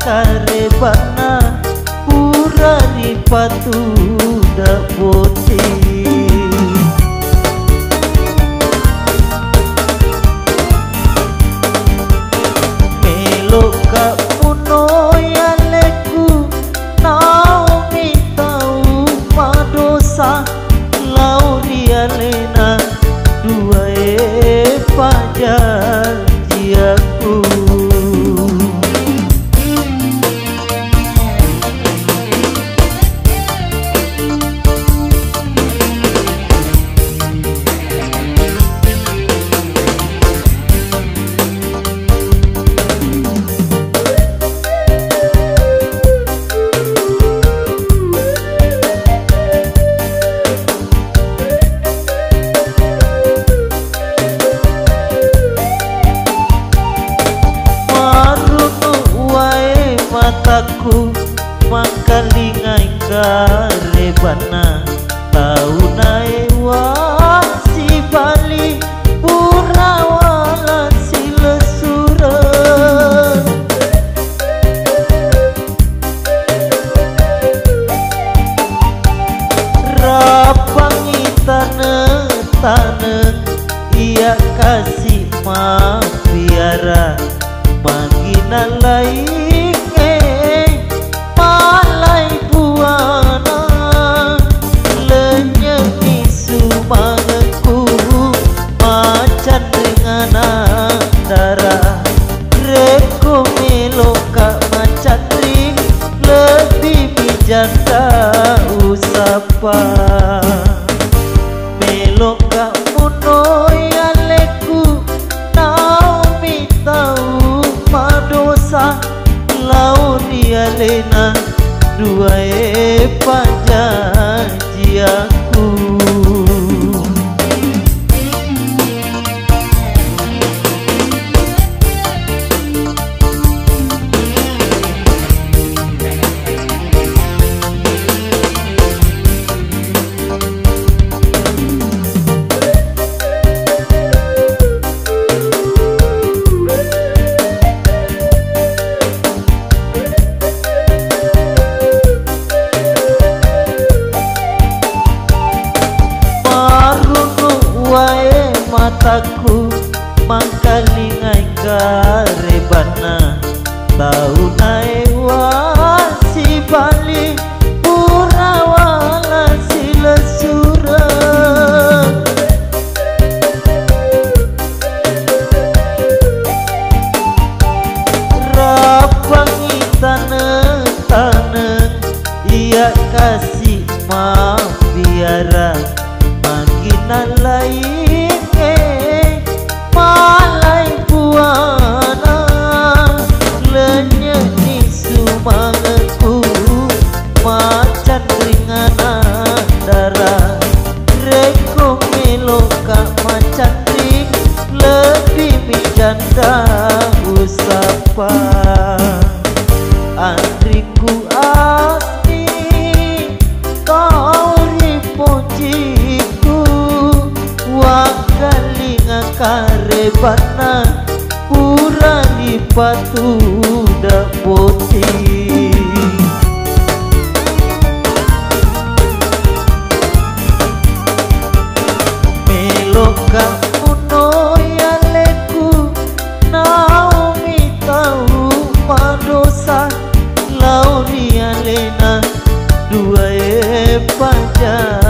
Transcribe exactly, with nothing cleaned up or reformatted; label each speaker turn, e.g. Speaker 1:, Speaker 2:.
Speaker 1: karebana pura di patu dak putih. Meloka puno ya leku Naomi tahu madosa lau dia lena dua e pajar jiaku. Mataku mangkalingai karebana tau nae wasi bali purawala silesura rapangi tane-tane ia kasih mafiara mangina lain janda usapa meloka muno ya leku Naomi tahu madosa lau dia lena dua e pajanjiaku. Mataku mangkalingai karebana tau nae wasi bali purawala silesura rapangi tane-tane ia kasih mafiara mangina lain malai buana lenyeni sumangeku macan ringana darah reko meloka macan ring lebih bijanda usapa andriku asli kau ripojiku wakalinga karebana pura di patu dak putih. Meloka muno ya leku Naomi tahu madosa lau dia lena dua e pajar